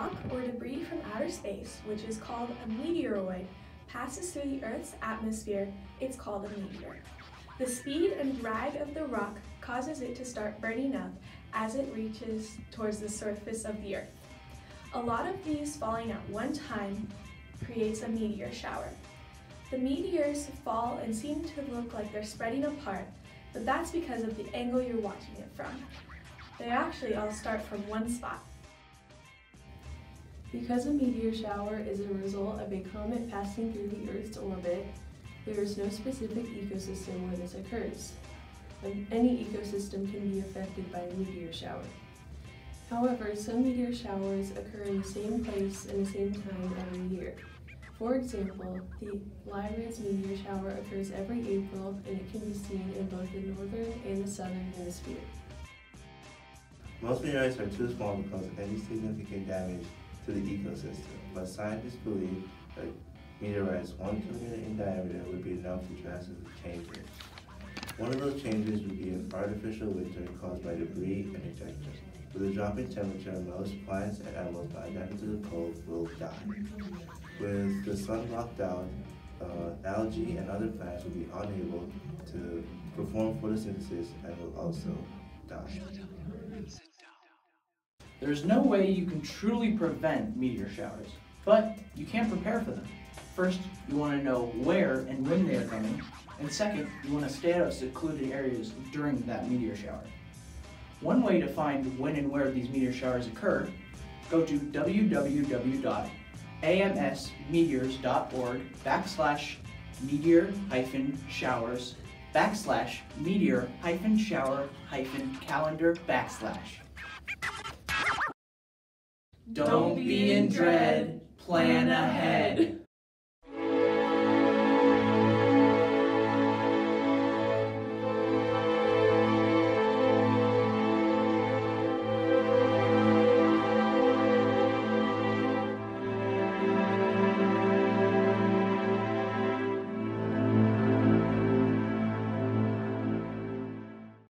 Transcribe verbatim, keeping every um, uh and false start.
rock or debris from outer space, which is called a meteoroid, passes through the Earth's atmosphere, it's called a meteor. The speed and drag of the rock causes it to start burning up as it reaches towards the surface of the Earth. A lot of these falling at one time creates a meteor shower. The meteors fall and seem to look like they're spreading apart, but that's because of the angle you're watching it from. They actually all start from one spot. Because a meteor shower is a result of a comet passing through the Earth's orbit, there is no specific ecosystem where this occurs. Any ecosystem can be affected by a meteor shower. However, some meteor showers occur in the same place and the same time every year. For example, the Lyra's meteor shower occurs every April, and it can be seen in both the northern and the southern hemisphere. Most meteorites are too small to cause any significant damage to the ecosystem, but scientists believe that meteorites one kilometer in diameter would be enough to drastically change it. One of those changes would be an artificial winter caused by debris and ejections. With a drop in temperature, most plants and animals not adapted to the cold will die. With the sun locked out, uh, algae and other plants will be unable to perform photosynthesis and will also die. There's no way you can truly prevent meteor showers, but you can prepare for them. First, you want to know where and when they are coming, and second, you want to stay out of secluded areas during that meteor shower. One way to find when and where these meteor showers occur, go to w w w dot a m s meteors dot org backslash meteor hyphen showers backslash meteor hyphen shower hyphen calendar backslash. Don't be in dread, plan ahead.